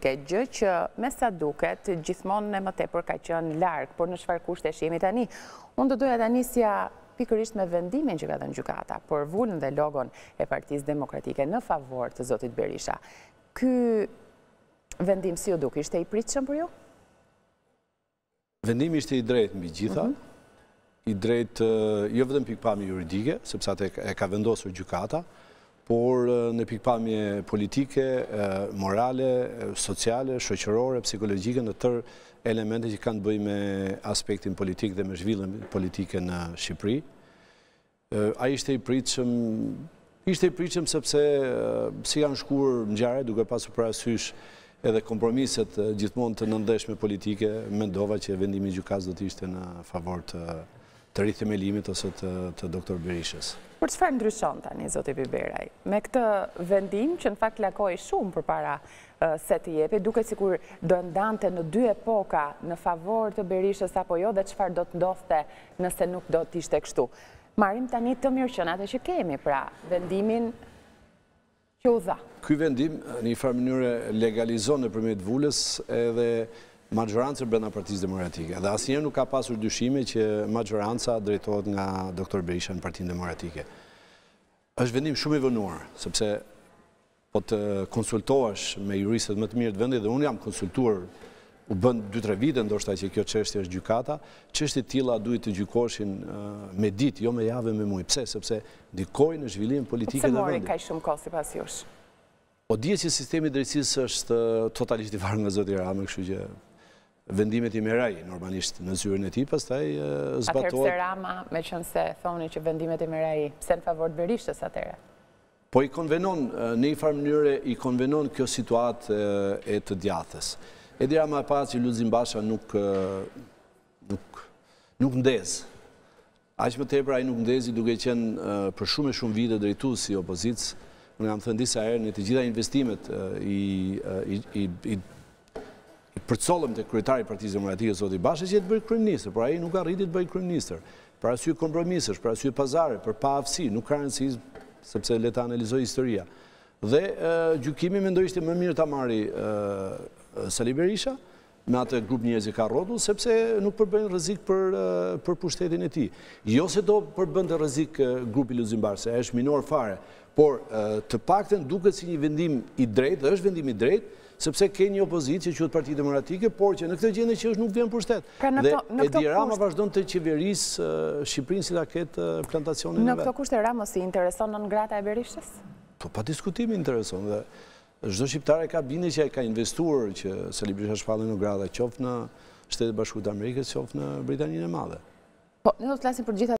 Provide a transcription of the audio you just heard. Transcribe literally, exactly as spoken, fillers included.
politike, gjë që me sa duket gjithmonë e më tepër ka qenë larg, por në çfarë kushtesh jemi tani? Unë do doja ta nisja pikërisht me vendimin që ka dhënë gjykata për vulën dhe logon e Partisë Demokratike në favor të zotit Berisha. Ky vendim si ju duk, ishte i pritshëm për ju? Vendimi ishte i drejtë mbi gjitha, i drejtë jo vetëm pikpamje juridike, sepse atë e ka vendosur gjykata, por në pikpamje politike, morale, sociale, shoqërore, psikologjike, në tërë elemente që kanë të bëjnë me aspektin politik dhe me zhvillën politike në Shqipëri. Ai ishte i pritshëm, ishte i pritshëm sepse si kanë shkuar ngjarjet duke pasur parasysh edhe kompromiset gjithmonë të nëndeshme politike, mendova që vendimi i gjykatës do të ishte në favor të të rithemelimit ose të, të doktor Berishës. Por çfarë ndryshon tani, zoti Biberaj? Me këtë vendim që në fakt lakoi shumë përpara uh, se të jepi, duket sikur do ndante në dy epoka në favor të Berishës apo jo, dhe çfarë do të ndodhte nëse nuk do të ishte kështu. Marrim tani të mirëqeniat që kemi, pra vendimin që u dha. Ky vendim në një farë mënyrë legalizon nëpërmjet vulës edhe majorancën brenda Partisë Demokratike. Dhe asnjëherë nuk ka pasur dyshime që majoranca drejtohet nga doktor Berisha në Partinë Demokratike. Është vendim shumë i vënuar, sepse po të konsultohesh me juristët më të mirë të vendit, dhe unë jam konsultuar, u bën dy tre vite ndoshta që kjo çështje është gjykata, çështje të tilla duhet të gjykoshin me ditë, jo me javë, me muaj. Pse? Sepse ndikojnë në zhvillimin politik të vendit. Pse mori kaq shumë kohë sipas jush? Po dihet që sistemi i drejtësisë është totalisht i varur nga zoti Rama, kështu që vendimet i meraj normalisht në zyrën e tij, pastaj zbatohet. Atëherë pse Rama, meqense thoni që vendimet i meraj pse në favor të Berishës atëherë? Po i konvenon në një farë mënyrë i konvenon kjo situatë e të djathës. Edi Rama e pa që Lulzim Basha nuk nuk nuk ndez. Aq më tepër ai nuk ndezi duke qenë për shumë e shumë vite drejtues i opozicës. Unë kam thënë disa herë në të gjitha investimet i i i përcollëm të kryetari i Partisë Demokratike zoti Basha që të bëjë kryeministër, por ai nuk arriti të bëjë kryeministër. Për arsye kompromisesh, për arsye pazare, për pa aftësi, nuk ka rëndësi sepse le ta analizoj historia. Dhe gjykimi mendoj ishte më mirë ta marri Sali Berisha me atë grup njerëz që ka rrotull, sepse nuk përbën rrezik për për pushtetin e tij. Jo se do përbënte rrezik grupi Lulzim Basha, është minor fare, por të paktën duket si një vendim i drejtë, dhe është vendim i drejtë, sepse ke një opozicë që quhet Partia Demokratike, por që në këtë gjendje që është nuk vjen pushtet. Dhe Edi Rama vazhdon të qeverisë Shqipërinë si ta ketë plantacionin e vet. Në këtë kushte Ramos i intereson nën grata e Berishës? Po pa diskutim intereson, dhe çdo shqiptar e ka bindje që ai ka investuar që Sali Berisha shpallën në grata, qoftë në Shtetet Bashkuara të Amerikës, qoftë në Britaninë e Madhe. Po, ne do të flasim për gjitha